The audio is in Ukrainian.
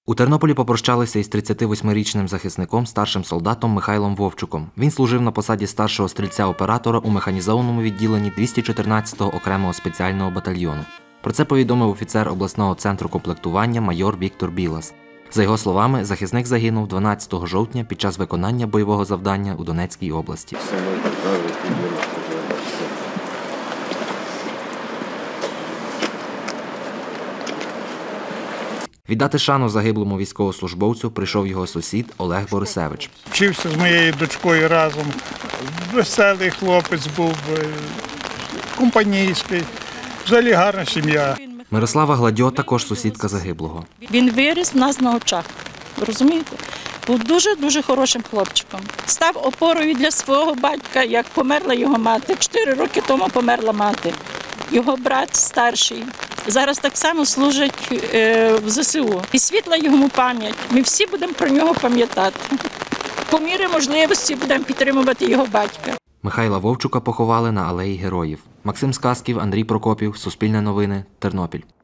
У Тернополі попрощалися із 38-річним захисником, старшим солдатом Михайлом Вовчуком. Він служив на посаді старшого стрільця-оператора у механізованому відділенні 214-го окремого спеціального батальйону. Про це повідомив офіцер обласного центру комплектування майор Віктор Білас. За його словами, захисник загинув 12 жовтня під час виконання бойового завдання у Донецькій області. Віддати шану загиблому військовослужбовцю прийшов його сусід Олег Борисевич. Вчився з моєю дочкою разом. Веселий хлопець був, компанійський, взагалі гарна сім'я. Мирослава Гладьо також сусідка загиблого. Він виріс в нас на очах, розумієте? Був дуже-дуже хорошим хлопчиком. Став опорою для свого батька, як померла його мати. 4 роки тому померла мати. Його брат старший. Зараз так само служить в ЗСУ. І світла йому пам'ять. Ми всі будемо про нього пам'ятати. По мірі можливості будемо підтримувати його батька. Михайла Вовчука поховали на Алеї Героїв. Максим Сказків, Андрій Прокопів, Суспільне новини, Тернопіль.